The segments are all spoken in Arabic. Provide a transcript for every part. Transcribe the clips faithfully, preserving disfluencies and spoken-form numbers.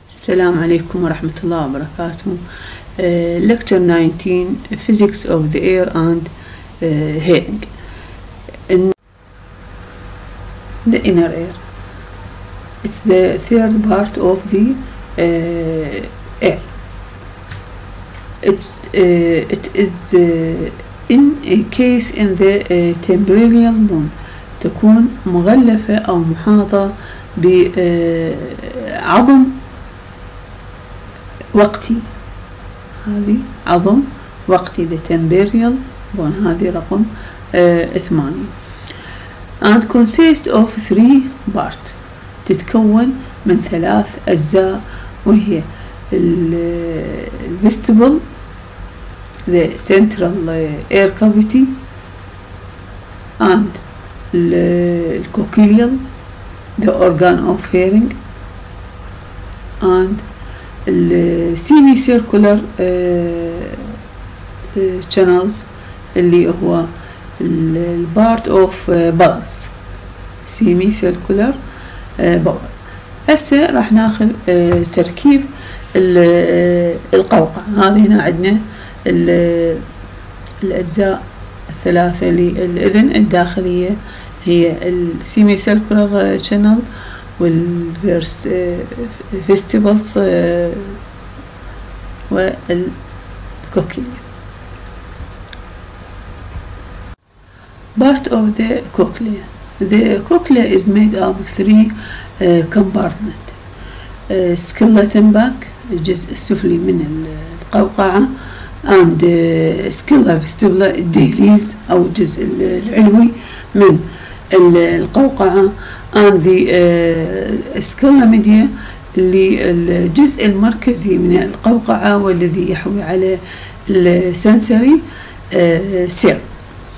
السلام عليكم ورحمة الله وبركاته. uh, Lecture nineteen, Physics of the Air and uh, Hearing. In the inner air, it's the third part of the uh, air. It's uh, it is uh, in a case in the uh, temporal zone، تكون مغلفة أو محاطة بعظم وقتي. هذه عظم وقتي the temporal zone، هذه رقم uh, ثمانية. and consists of three parts، تتكون من ثلاث أجزاء، وهي الفيستبل the central air cavity and الكوكيليال the organ of hearing and the semicircular channels اللي هو part of balance semicircular bowel. هسه راح ناخذ تركيب القوقعة. هذه هنا عندنا الأجزاء الثلاثة للأذن الداخلية، هي السيميسيركولار شانل والفيستيبلز والكوكليا. Part of the cochlea. The cochlea is made up of three uh, compartments. uh, skeleton back الجزء السفلي من القوقعة and uh, scilla vestibula الدهليز أو الجزء العلوي من القوقعة and the uh, scilla media اللي الجزء المركزي من القوقعة والذي يحوي على السنسوري سيلز.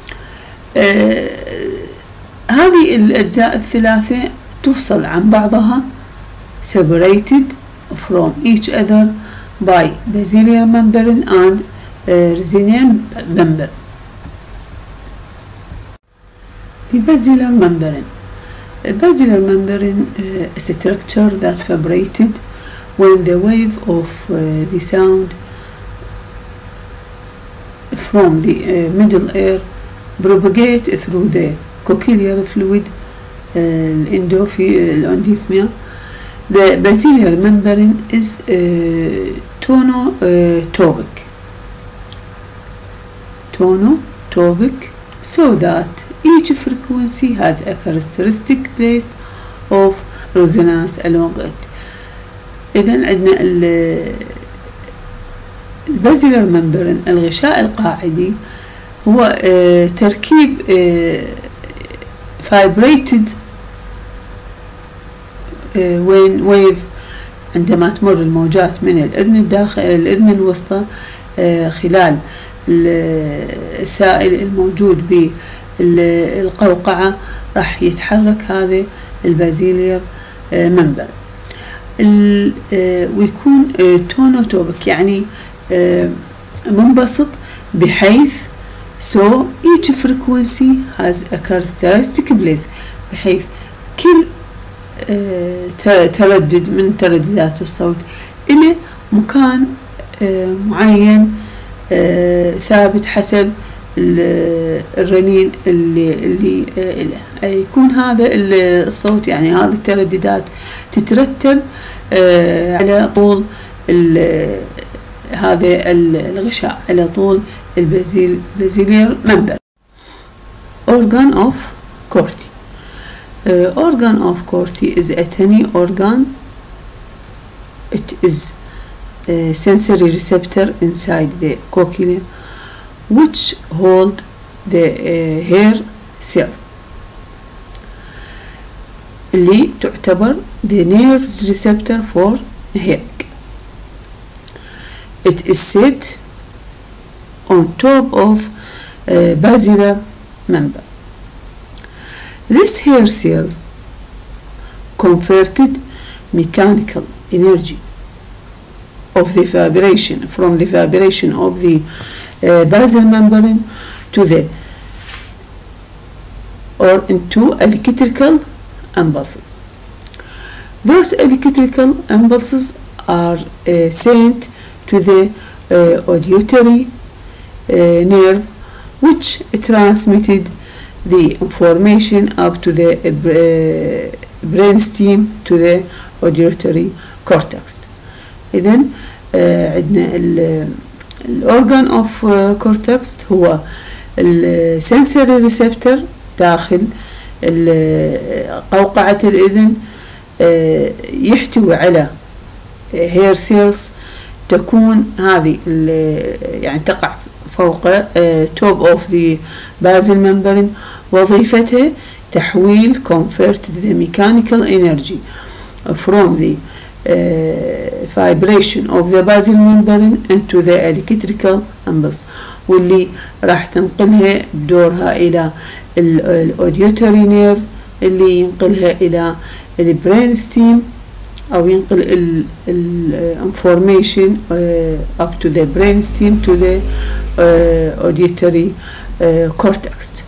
هذه الأجزاء الثلاثة تفصل عن بعضها separated from each other by basilar membrane and uh, residual membrane. The basilar membrane. The basilar membrane uh, is a structure that vibrated when the wave of uh, the sound from the uh, middle air propagate through the cochlear fluid, uh, endothymia. The basilar membrane is uh, tonotopic, tonotopic, so that each frequency has a characteristic place of resonance along it. إذن عندنا البازيلر ممبرين الغشاء القاعدي هو اه تركيب اه vibrated اه وين ويف عندما تمر الموجات من الأذن الداخل الأذن الوسطى اه خلال السائل الموجود بالقوقعة، راح يتحرك هذا البازيلير ممبر ويكون تونوتوبك يعني منبسط، بحيث so each frequency has a characteristic place، بحيث كل تردد من ترددات الصوت إلى مكان معين ثابت حسب الرنين اللي اللي له. يكون هذا الصوت يعني هذه الترددات تترتب على طول هذا الغشاء، على طول البازيل بازيلير ممبر. organ of Corti. uh, organ of Corti is a tiny organ. It is a sensory receptor inside the cochlea which hold the uh, hair cells اللي تعتبر the nerves receptor for hearing. It is set on top of uh, basilar member. This hair cells converted mechanical energy of the vibration from the vibration of the uh, basal membrane to the or into electrical impulses. Those electrical impulses are uh, sent to the uh, auditory uh, nerve, which transmitted the information up to the uh, brainstem to the auditory cortex. إذن uh, عندنا الأورجان أوف كورتكس هو السنسوري ريسبتور داخل قوقعة الإذن، يحتوي على هير سيلز تكون هذه يعني تقع فوق توب اوف ذا بازل ممبرين. وظيفتها تحويل convert the mechanical energy from the uh, vibration of the basal membrane into the electrical impulse، واللي راح تنقلها بدورها إلى الاوديوتري نيرف اللي ينقلها إلى البرين ستيم أو ينقل ال ال information uh, up to the brain stem to the uh, auditory uh, cortex.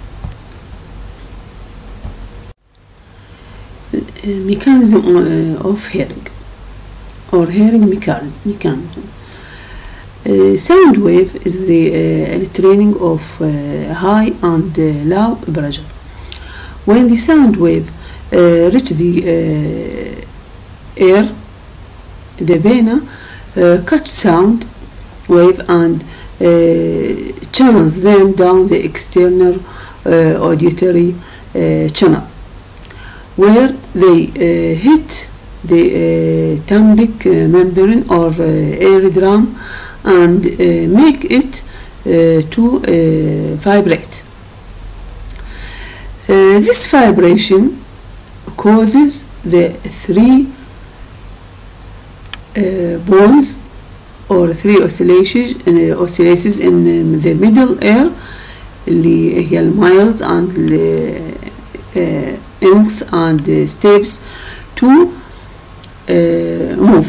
Mechanism of hearing or hearing mechanism. mechanism. Uh, sound wave is the uh, training of uh, high and uh, low pressure. When the sound wave uh, reach the uh, air, the vena uh, catch sound wave and uh, channels them down the external uh, auditory uh, channel, where they uh, hit the uh, tympanic uh, membrane or uh, eardrum and uh, make it uh, to uh, vibrate. Uh, this vibration causes the three uh, bones or three oscillations uh, oscillations in um, the middle ear اللي هي المايلز and the inks and the steps to uh, move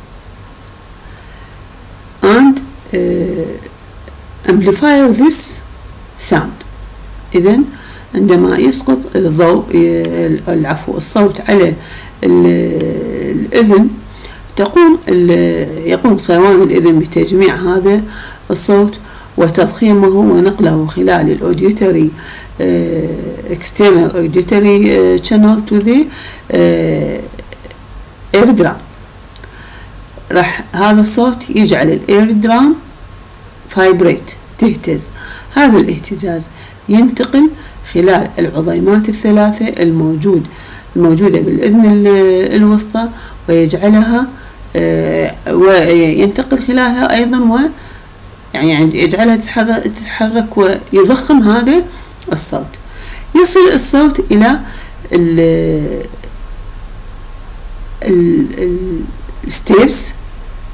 and uh, amplify this sound. إذن عندما يسقط الضوء العفو الصوت على الأذن تقوم يقوم صيوان الأذن بتجميع هذا الصوت وتضخيمه ونقله خلال الأوديوتري external auditory channel to the eardrum. راح هذا الصوت يجعل الايردرام فايبريت تهتز. هذا الاهتزاز ينتقل خلال العظيمات الثلاثة الموجود الموجودة بالأذن الوسطى ويجعلها وينتقل خلالها أيضا و يعني يجعلها تتحرك ويضخم هذا الصوت. يصل الصوت إلى ال الستيبس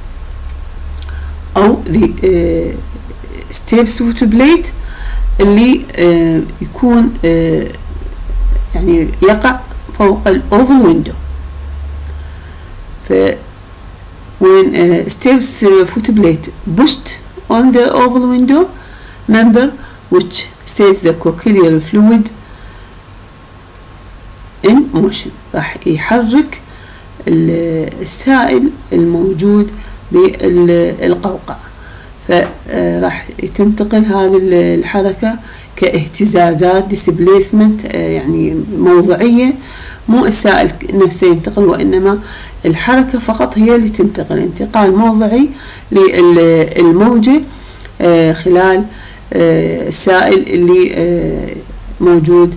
أو the steps foot plate اللي uh, يكون uh, يعني يقع فوق الأوفل ويندو. ف when uh, steps uh, foot plate pushed on the oval window member which sets the cochlear fluid in motion، راح يحرك السائل الموجود بالقوقعة، فراح تنتقل هذه الحركة كاهتزازات displacement يعني موضعية، مو السائل نفسه ينتقل وإنما الحركة فقط هي اللي تنتقل، انتقال موضعي للموجة خلال السائل اللي موجود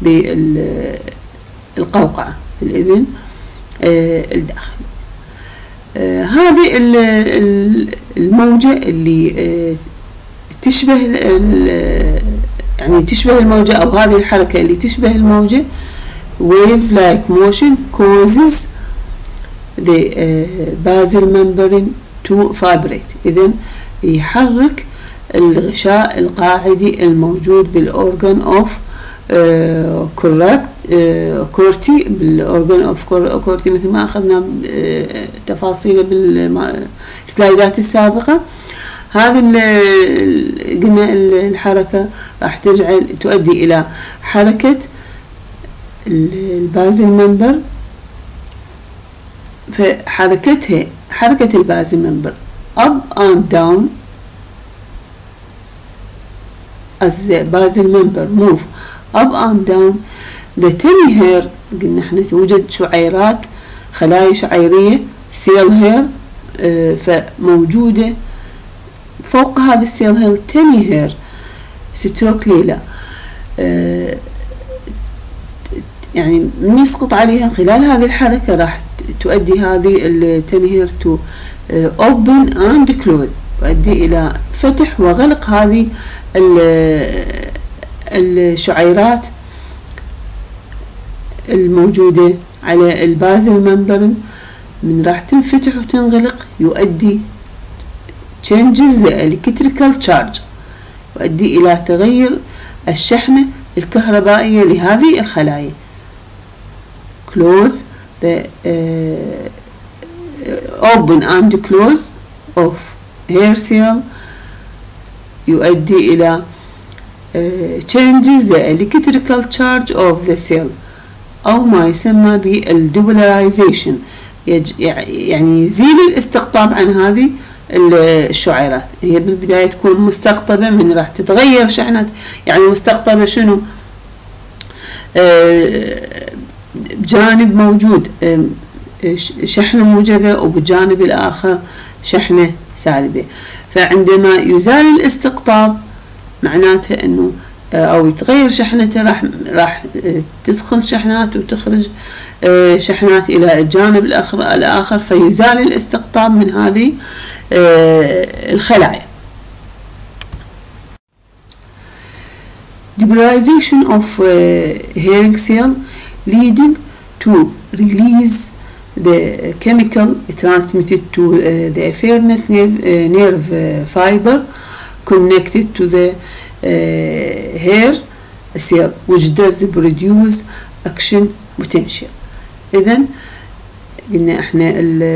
بالقوقعة بالإذن الداخل. هذه الموجة اللي تشبه يعني تشبه الموجة أو هذه الحركة اللي تشبه الموجة wave like motion causes the basal membrane to vibrate. إذن يحرك الغشاء القاعدي الموجود بالأورجان أوف كورتي بالأورجان أوف كورتي مثل ما أخذنا تفاصيله بالسلايدات السابقة. هذه قلنا الحركة راح تجعل تؤدي إلى حركة البازل ممبر، فحركتها حركة البازل ممبر up and down as the basal member move up and down the tiny hair. قلنا احنا توجد شعيرات خلايا شعيرية سيل هير اه فموجودة فوق هذا السيل هير تاني هير ستروكليلا اه يعني من يسقط عليها خلال هذه الحركة راح تؤدي هذه التاني هير تو open and close، تؤدي إلى فتح وغلق هذه الشعيرات الموجودة على البازل ممبرن. من راح تنفتح وتنغلق يؤدي changes the electrical charge، يؤدي إلى تغير الشحنة الكهربائية لهذه الخلايا. close the uh, open and close of hair cell يؤدي إلى uh, changes the electrical charge of the cell أو ما يسمى بالدوبولاريزيشن، يعني يزيل الاستقطاب عن هذه الشعيرات. هي بالبداية تكون مستقطبة، من راح تتغير شحنة، يعني مستقطبة شنو؟ آه بجانب موجود آه شحنة موجبة وبالجانب الآخر شحنة سالبة. فعندما يزال الاستقطاب معناته انه او يتغير شحنته راح راح تدخل شحنات وتخرج شحنات الى الجانب الاخر الاخر فيزال الاستقطاب من هذه الخلايا. Depolarization of hair cell leading to release the chemical transmitted to the afferent nerve, nerve fiber connected to the Uh, hair cell which does produce action potential. إذن قلنا احنا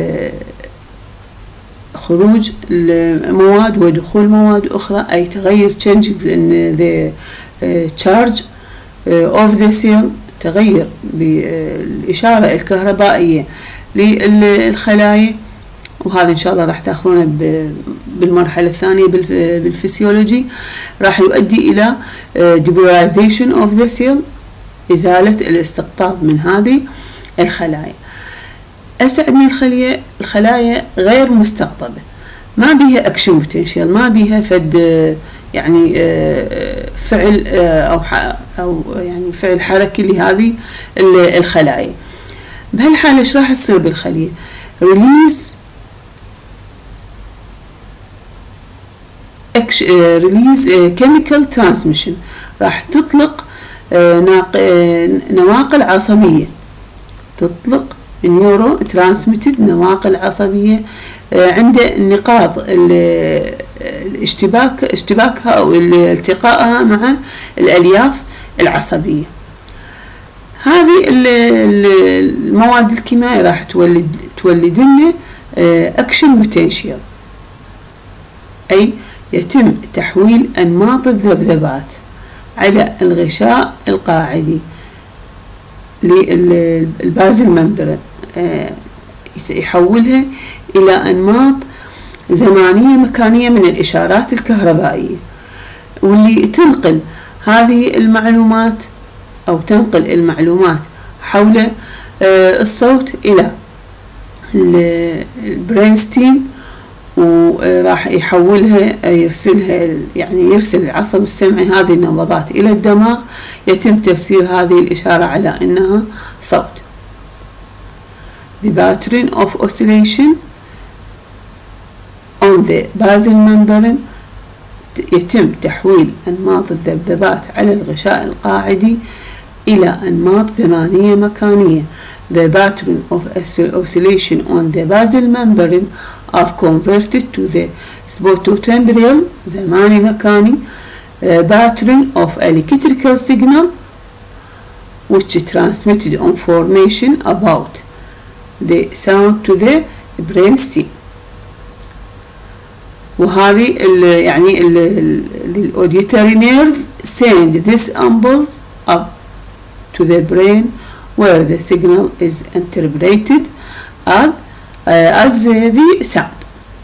خروج المواد ودخول مواد أخرى أي تغير changes in the uh, charge uh, of the cell، تغير بالإشارة الكهربائية للخلايا. وهذا إن شاء الله راح تأخذونه بالمرحلة الثانية بالفسيولوجي. راح يؤدي إلى depolarization of the cell، إزالة الاستقطاب من هذه الخلايا. أسا عندنا الخلية الخلايا غير مستقطبة، ما بيها أكشن بوتنشال، ما بيها فد يعني فعل أو أو يعني فعل حركي لهذه الخلايا. بهالحالة إيش راح يصير بالخلية؟ release ريليز كيميكال ترانسميشن، راح تطلق نواقل عصبية، تطلق النيورو ترانسميتد نواقل عصبية عند النقاط الاشتباك اشتباكها أو التقائها مع الألياف العصبية. هذه المواد الكيميائية راح تولد تولد لنا أكشن بوتنشيال، أي يتم تحويل أنماط الذبذبات على الغشاء القاعدي للبازل ممبرن، يحولها إلى أنماط زمانية مكانية من الإشارات الكهربائية، واللي تنقل هذه المعلومات أو تنقل المعلومات حول الصوت إلى البرين ستيم، وراح يحولها يرسلها يعني يرسل العصب السمعي هذه النبضات إلى الدماغ، يتم تفسير هذه الإشارة على أنها صوت. The pattern of oscillation on the basal membrane، يتم تحويل أنماط الذبذبات على الغشاء القاعدي إلى أنماط زمانية مكانية. The pattern of oscillation on the basal membrane are converted to the spatiotemporal زماني مكاني uh, pattern of electrical signal which transmitted information about the sound to the brainstem. وهذه ال يعني ال auditory nerve send this impulse up to the brain where the signal is interpreted as as the sound.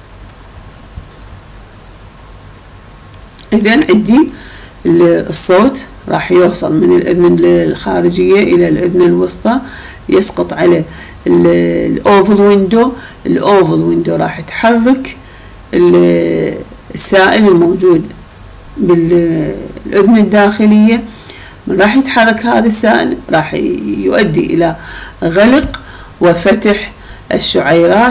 إذن عندي الصوت راح يوصل من الأذن الخارجية إلى الأذن الوسطى، يسقط على الأوفل ويندو. الأوفل ويندو راح تحرك السائل الموجود بالأذن الداخلية. من راح يتحرك هذا السائل راح يؤدي إلى غلق وفتح الشعيرات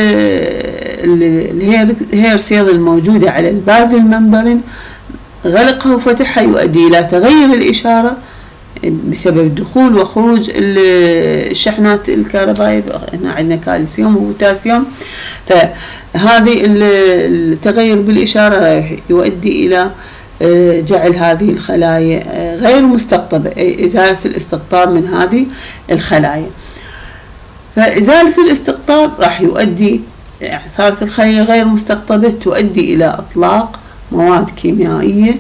الهير سيل الموجودة على البازل ممبرين. غلقها وفتحها يؤدي إلى تغير الإشارة بسبب دخول وخروج الشحنات الكهربائية. هنا عندنا كالسيوم وبوتاسيوم، فهذه التغير بالإشارة يؤدي إلى جعل هذه الخلايا غير مستقطبة، إزالة الاستقطاب من هذه الخلايا. فإزالة الاستقطاب راح يؤدي، يعني صارت الخلية غير مستقطبة، تؤدي إلى إطلاق مواد كيميائية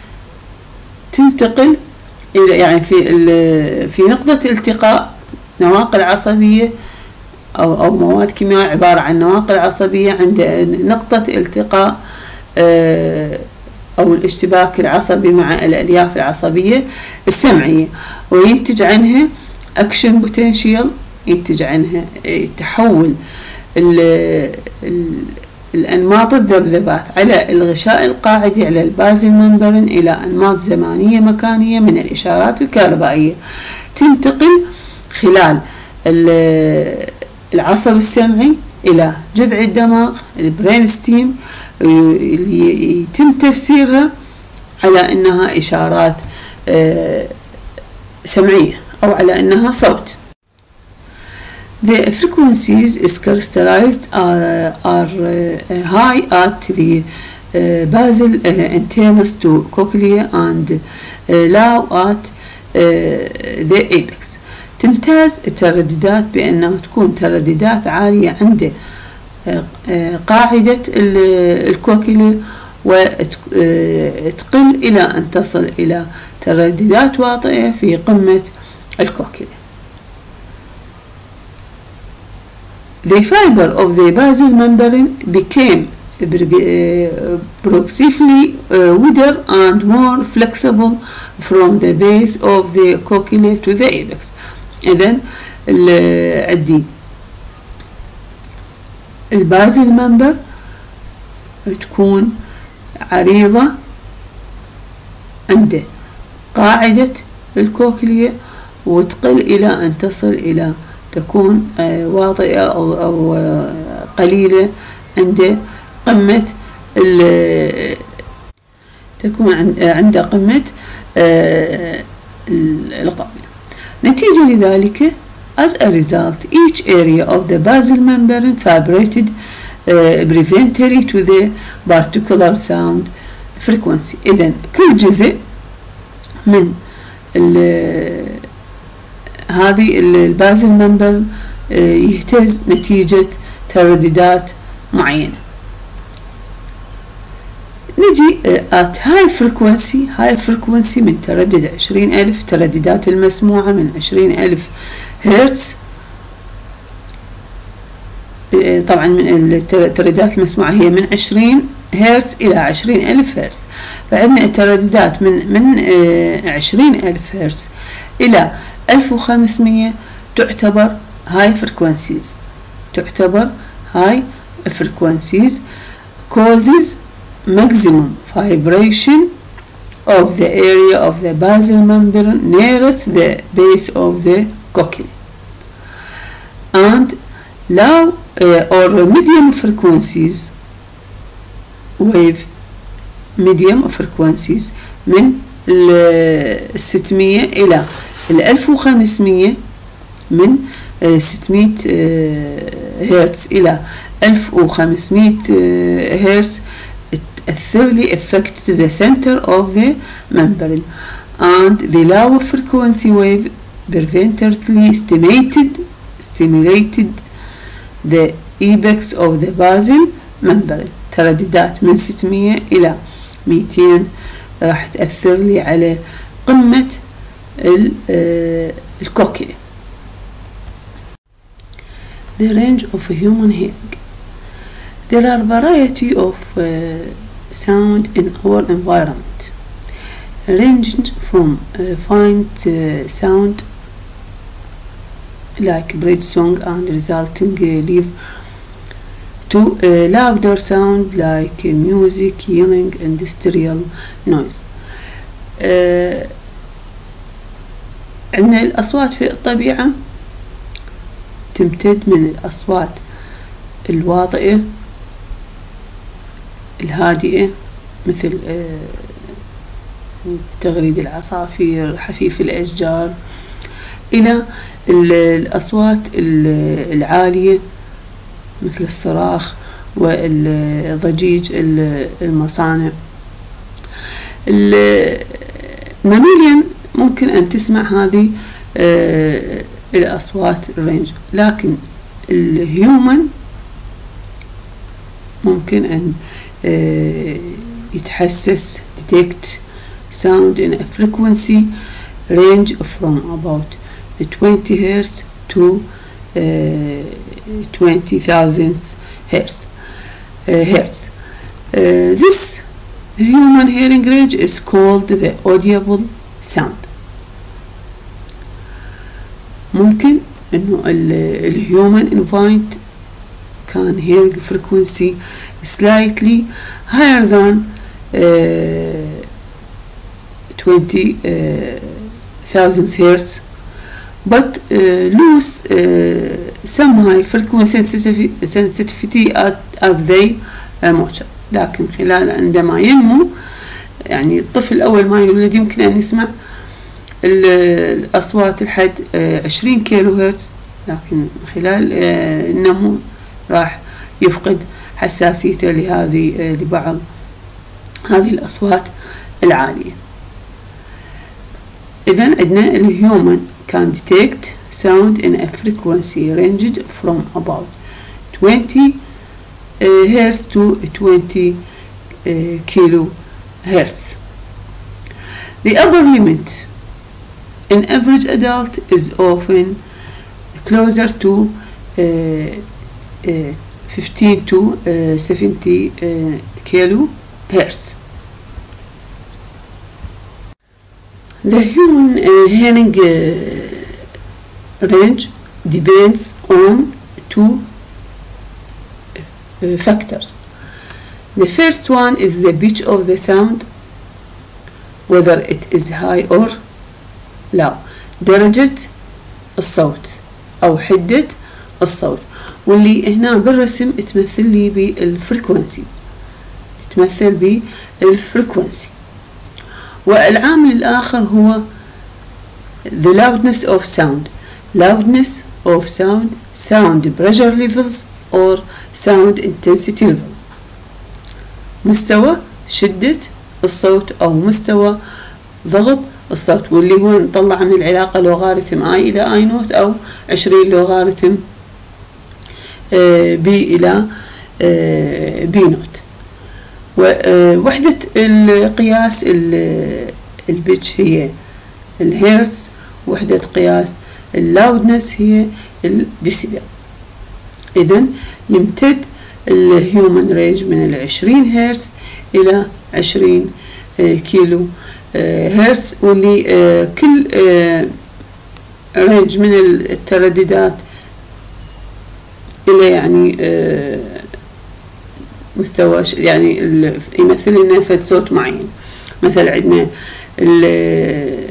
تنتقل إلى، يعني في في نقطة التقاء نواقل عصبية أو أو مواد كيميائية عبارة عن نواقل عصبية عند نقطة التقاء أو الاشتباك العصبي مع الألياف العصبية السمعية، وينتج عنها أكشن بوتنشيال، ينتج عنها تحول الأنماط الذبذبات على الغشاء القاعدي على البازل ممبرين إلى أنماط زمانية مكانية من الإشارات الكهربائية تنتقل خلال العصب السمعي إلى جذع الدماغ البرين ستيم، يتم تفسيرها على أنها إشارات سمعية أو على أنها صوت. The frequencies is characterized are, are uh, high at the uh, basal uh, antennas to cochlea and uh, low at uh, the apex. تمتاز الترددات بأنه تكون ترددات عالية عند uh, uh, قاعدة الكوكليا، وتقل إلى أن تصل إلى ترددات واطئة في قمة الكوكليا. The fiber of the basal membrane became progressively uh, wider and more flexible from the base of the cochlea to the apex. إذن عندي البازل ممبر تكون عريضة عند قاعدة الكوكليا، وتقل إلى أن تصل إلى تكون واطئة أو, أو قليلة عند قمة تكون عند قمة القابلة. نتيجة لذلك as a result each area of the basal membrane vibrated uh, preventory to the particular sound frequency. إذن كل جزء من هذه البازل ممبر يهتز نتيجة ترددات معينة. نجي at high frequency high frequency من تردد عشرين ألف، ترددات المسموعة من عشرين ألف هرتز. طبعا من الترددات المسموعة هي من عشرين هرتز إلى عشرين ألف هرتز، فعندنا الترددات من من عشرين ألف هرتز إلى ألف وخمسمية تعتبر high frequencies تعتبر high frequencies causes maximum vibration of the area of the basal membrane nearest the base of the cochlea, and low uh, or medium frequencies wave medium frequencies من الستمية إلى الألف وخمسمية، من ستمية هرتز إلى ألف وخمسمية هرتز thoroughly affect the center of the membrane, and the lower frequency wave preventively stimulated stimulated the apex of the basal membrane. ترددات من ستمية إلى مئتين راح تأثر لي على قمة الكوكليا. the range of human hearing. There are variety of uh, sound in our environment, ranging from uh, faint uh, sound like bird song and resulting uh, leaf to uh, louder sound like uh, music, yelling, industrial noise. uh, عندنا الأصوات في الطبيعة تمتد من الأصوات الواطئة الهادئة مثل تغريد العصافير، حفيف الأشجار، إلى الأصوات العالية مثل الصراخ والضجيج المصانع. الماميليان ممكن أن تسمع هذه الأصوات الرينج، لكن الهيومن ممكن أن يتحسس detect sound in a frequency range from about twenty hertz to twenty thousand hertz. Uh, hertz. Uh, this human hearing range is called the audible sound. ممكن إنه الhuman environment can hear frequency slightly higher than uh, twenty thousand hertz, but uh, lose uh, some high frequency sensitivity as they uh, mature. لكن خلال عندما ينمو، يعني الطفل أول ما يولد يمكن أن يسمع الأصوات لحد عشرين كيلو هرتز، لكن خلال النمو راح يفقد حساسيته لهذه لبعض هذه الأصوات العالية. إذن عندنا الهيومن can detect sound in a frequency ranged from about twenty hertz to twenty kilo hertz. The upper limit in average adult is often closer to uh, uh, fifteen to seventy kilo hertz. The human uh, hearing uh, range depends on two uh, factors. The first one is the pitch of the sound, whether it is high or low. درجة الصوت أو حدة الصوت، واللي هنا بالرسم تمثل لي بالفريكونسيز، تتمثل بالفريكونسي. والعامل الآخر هو the loudness of sound. loudness of sound, sound pressure levels or sound intensity levels. مستوى شدة الصوت أو مستوى ضغط الصوت، واللي هو نطلع من العلاقة لوغاريتم I إلى I نوت أو عشرين لوغاريتم B إلى B نوت. ووحدة القياس البيتش هي الهيرتز، وحدة قياس اللاودنس هي الديسيبل. إذن يمتد الهيومن رينج من العشرين هرتز إلى عشرين كيلو هرتز، واللي كل رينج من الترددات إلى يعني مستوى يعني يمثل لنا فد صوت معين. مثل عندنا ال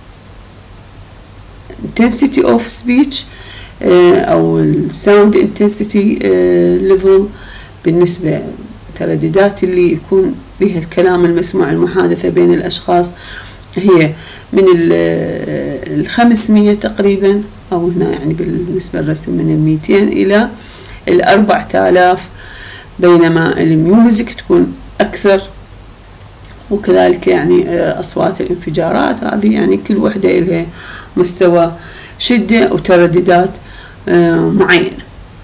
intensity of speech أو ال sound intensity level بالنسبة ترددات اللي يكون بها الكلام المسموع المحادثة بين الأشخاص هي من الخمسمية تقريبا، أو هنا يعني بالنسبة للرسم من الميتين إلى الأربعة آلاف، بينما الميوزك تكون أكثر. وكذلك يعني أصوات الانفجارات هذه يعني كل وحدة لها مستوى شدة وترددات معينة.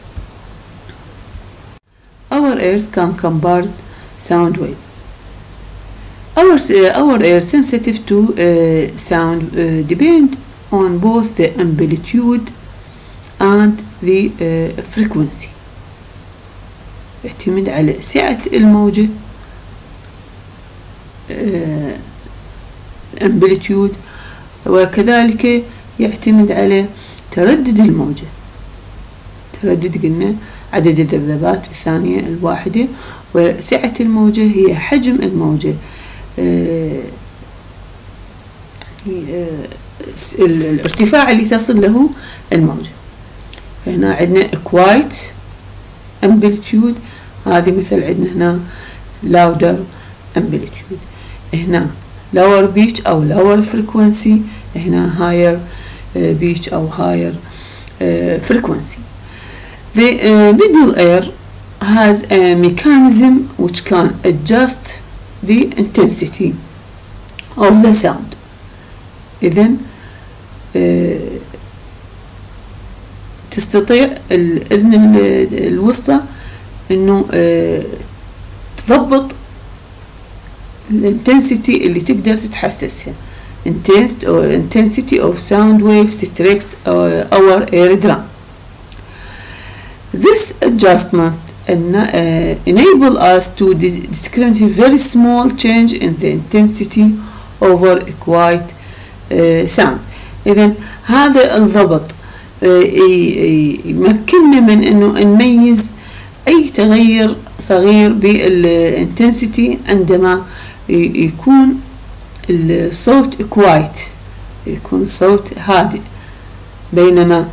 Our ears can compare sound wave. Our, our ear sensitive to uh, sound uh, depend on both the amplitude and the uh, frequency. يعتمد على سعة الموجة amplitude، وكذلك يعتمد على تردد الموجة. تردد قلنا عدد الذبذبات في الثانية الواحدة، وسعة الموجة هي حجم الموجة، الارتفاع اللي تصل له الموجة. هنا عندنا quiet amplitude، هذه مثل عندنا هنا louder amplitude. هنا lower pitch أو lower frequency، هنا higher pitch أو higher frequency. The uh, middle ear has a mechanism which can adjust the intensity of the sound. إذن uh, تستطيع الأذن الوسطى إنه uh, تضبط الانتنسيتي اللي تقدر تتحسسها. intensity of sound waves strikes our eardrum. This adjustment uh, enable us to discriminate a very small change in the intensity over a quiet uh, sound. إذن هذا الضبط uh, يمكننا من إنه نميز أي تغير صغير بالانتنسيتي عندما يكون الصوت كوايت، يكون الصوت هادئ، بينما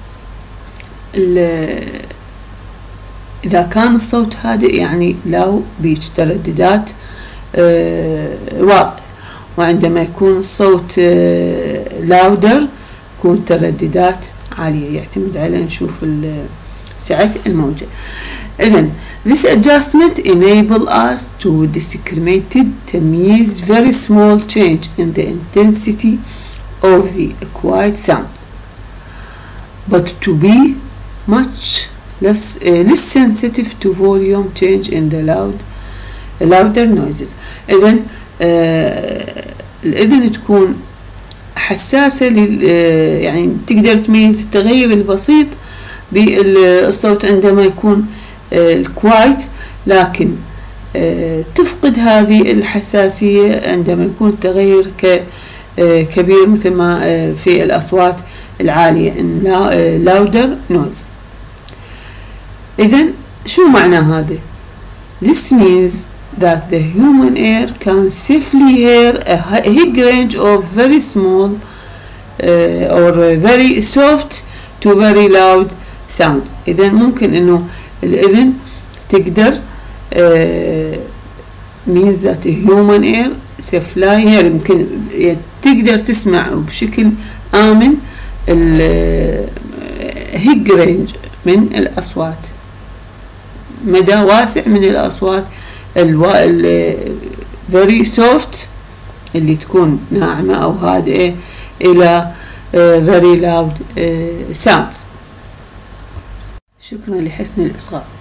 إذا كان الصوت هادئ يعني لو بيج ترددات واضحة، وعندما يكون الصوت لاودر يكون ترددات عالية. يعتمد على نشوف سعة الموجة. إذن this adjustment enable us to discriminate تمييز very small change in the intensity of the quiet sound, but to be much less uh, less sensitive to volume change in the loud louder noises. إذن آه الأذن تكون حساسة لل آه يعني تقدر تميز التغير البسيط بالصوت عندما يكون الكوايت، لكن تفقد هذه الحساسية عندما يكون التغير كبير مثل ما في الأصوات العالية louder noise. إذن شو معنى هذا؟ This means that the human ear can safely hear a high range of very small uh, or very soft to very loud sound. إذن ممكن إنه الأذن تقدر uh, means that a human ear safely hear، يمكن تقدر تسمع بشكل آمن ال high range من الأصوات، مدى واسع من الأصوات الوا ال very soft اللي تكون ناعمة أو هادئة إلى uh, very loud uh, sounds. شكرا لحسن الإصغاء.